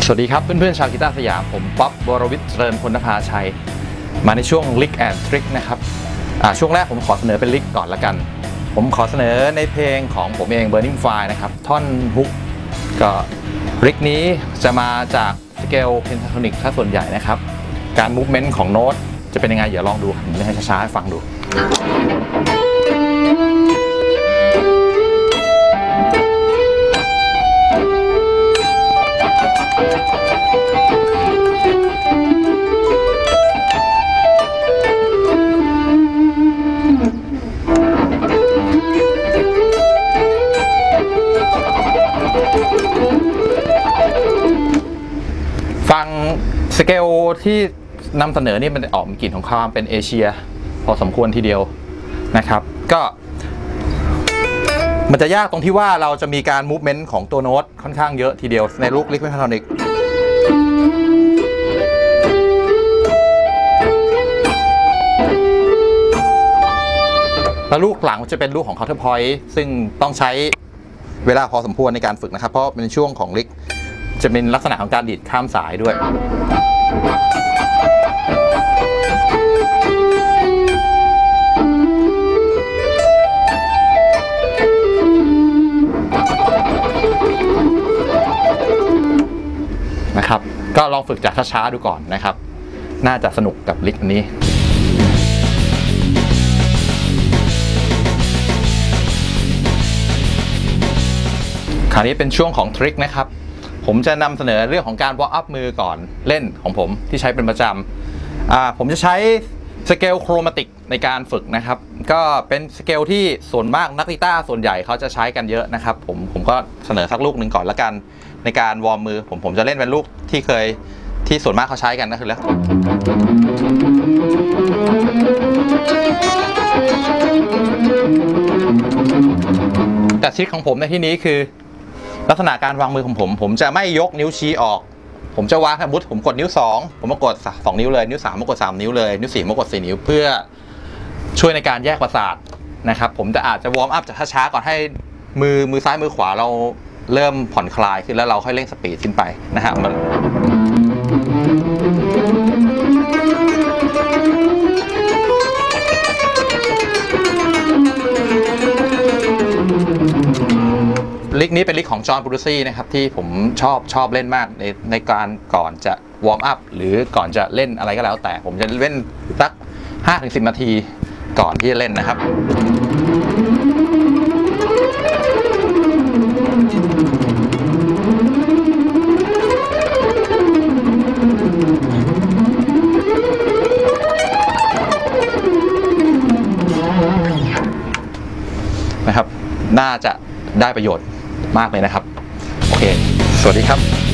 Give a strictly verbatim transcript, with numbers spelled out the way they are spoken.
สวัสดีครับเพื่อนๆชาวกีตาร์สยามผมป๊อปวรวิทย์เจริญพลนภาชัยมาในช่วง Lick and Trick นะครับช่วงแรกผมขอเสนอเป็น Lick ก่อนละกันผมขอเสนอในเพลงของผมเอง Burning Fire นะครับท่อนฮุกก็ Lick นี้จะมาจากสเกลเพนทาโทนิกถ้าส่วนใหญ่นะครับการมูฟเมนต์ของโน้ตจะเป็นยังไงเดี๋ยวลองดูผมจะให้ช้าๆให้ฟังดูฟังสเกลที่นำเสนอนี่มันออกมีกลิ่นของความเป็นเอเชียพอสมควรทีเดียวนะครับก็มันจะยากตรงที่ว่าเราจะมีการมูฟเมนต์ของตัวโน้ตค่อนข้างเยอะทีเดียวในลูกลิกเพนทาโทนิกแล้วลูกหลังจะเป็นลูกของเคาน์เตอร์พอยต์ซึ่งต้องใช้เวลาพอสมควรในการฝึกนะครับเพราะเป็นช่วงของลิกจะเป็นลักษณะของการดีดข้ามสายด้วยนะครับก็ลองฝึกจากช้าๆดูก่อนนะครับน่าจะสนุกกับลิกอันนี้คราวนี้เป็นช่วงของทริคนะครับผมจะนำเสนอเรื่องของการวอร์มอัพมือก่อนเล่นของผมที่ใช้เป็นประจำผมจะใช้สเกลโครมาติกในการฝึกนะครับก็เป็นสเกลที่ส่วนมากนักกีตาร์ส่วนใหญ่เขาจะใช้กันเยอะนะครับผมผมก็เสนอสักลูกหนึ่งก่อนละกันในการวอร์มมือผมผมจะเล่นเป็นลูกที่เคยที่ส่วนมากเขาใช้กันก็คือแล้วแต่ทริคของผมในที่นี้คือลักษณะการวางมือของผมผมจะไม่ยกนิ้วชี้ออกผมจะวางสมมติผมกดนิ้วสองผมมากดสองนิ้วเลยนิ้วสามมากดสามนิ้วเลยนิ้วสี่มากดสี่นิ้วเพื่อช่วยในการแยกประสาทนะครับผมจะอาจจะวอร์มอัพจากช้าๆก่อนให้มือมือซ้ายมือขวาเราเริ่มผ่อนคลายขึ้นแล้วเราค่อยเร่งสปีดขึ้นไปนะฮะมันลิกนี้เป็นลิกของจอห์น บรูซี่นะครับที่ผมชอบชอบเล่นมากในในการก่อนจะวอร์มอัพหรือก่อนจะเล่นอะไรก็แล้วแต่ผมจะเล่นสัก ห้าถึงสิบ นาทีก่อนที่จะเล่นนะครับนะครับน่าจะได้ประโยชน์มากเลยนะครับโอเคสวัสดีครับ